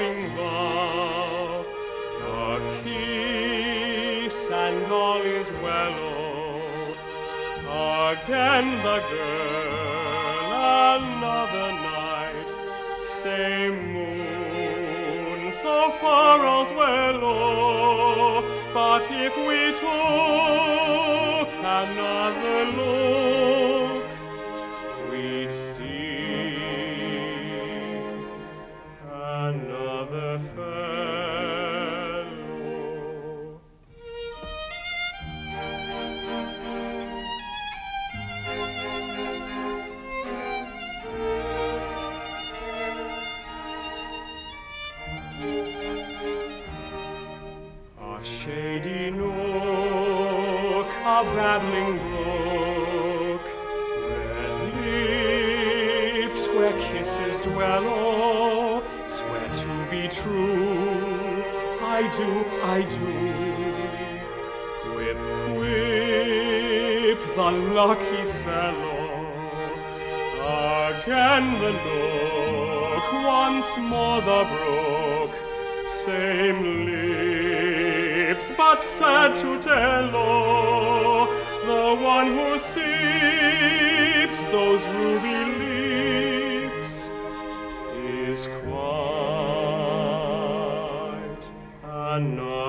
loving vow, a kiss and all is well. Again the girl, another night, same moon, so far as well. But if we took another look, we'd see another fellow. A shady nook, a babbling brook, red lips where kisses dwell. Oh, swear to be true, I do, I do. Quip, quip, the lucky fellow. Again the nook, once more the brook, same lips, but sad to tell, oh, the one who sips those ruby lips is quite another.